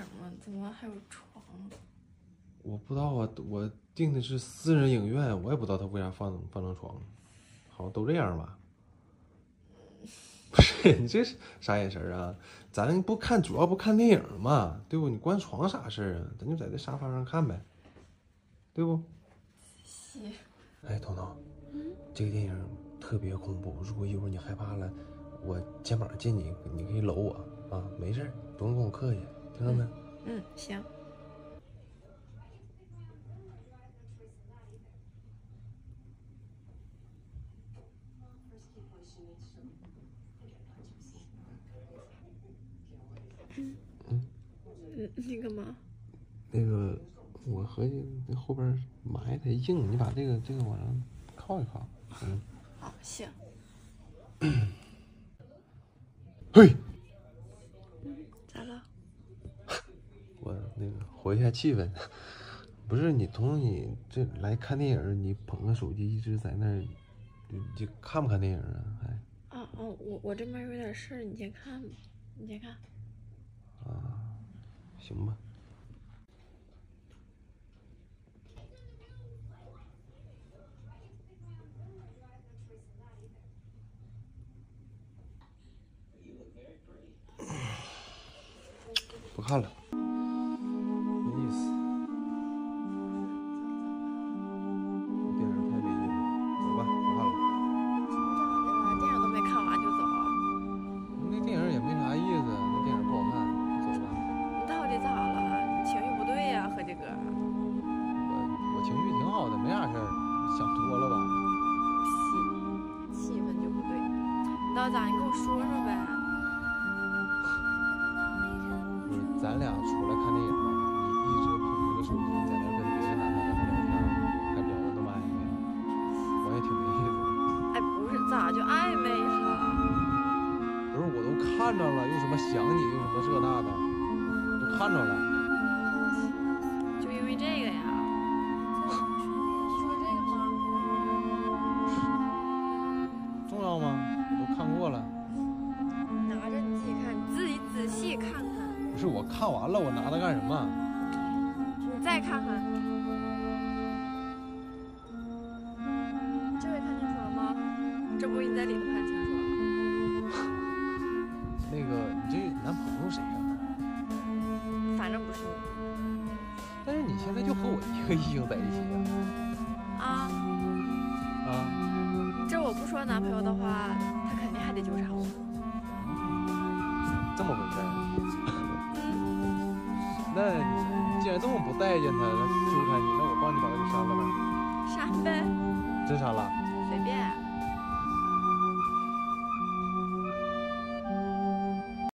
吗？怎么还有床？ 我不知道啊，我订的是私人影院，我也不知道他为啥放张床，好像都这样吧。不是你这是啥眼神啊？咱不看，主要不看电影嘛，对不？你关床啥事儿啊？咱就在这沙发上看呗，对不？ 行。 哎，彤彤，这个电影特别恐怖，如果一会儿你害怕了，我肩膀进你，你可以搂我啊，没事，不用跟我客气，听着没？ 行。你干嘛？ 那个，我合计那后边埋汰硬，你把这个往上靠一靠。 好，行。 嘿， 咋了？ 我那个活一下气氛。不是你彤彤，你这来看电影，你捧个手机一直在那儿，你看不看电影啊？还？ 我这边有点事儿，你先看吧，你先看。 啊，行吧。不看了，没意思。电影太没劲了，走吧，不看了。 咋的了？电影都没看完就走？ 那电影也没啥意思，那电影不好看，走吧。 你到底咋了？你情绪不对呀，和这个。 我情绪挺好的，没啥事儿，想多了吧？ 气氛就不对。你到底咋？你跟我说说呗。 不是，咱俩出来看电影，你一直捧着个手机在那跟别的男的在那聊天，还聊得那么暧昧，我也挺没意思的。 哎，不是，咋就暧昧了？ 不是，我都看着了，又什么想你，又什么这那的，都看着了。 就因为这个呀？说这个吗？ 重要吗？我都看过了。 拿着你自己看，你自己仔细看看。 不是，我看完了，我拿它干什么？ 你再看看。这回看清楚了吗？这不你在里头看清楚了。 那个，你这男朋友谁呀？ 反正不是你。 但是你现在就和我一个异性在一起啊？这我不说男朋友的话，他肯定还得纠缠我。 这么回事儿。那你既然这么不待见他，纠缠你，那我帮你把他给删了呗。 删呗。 真删了？ 随便。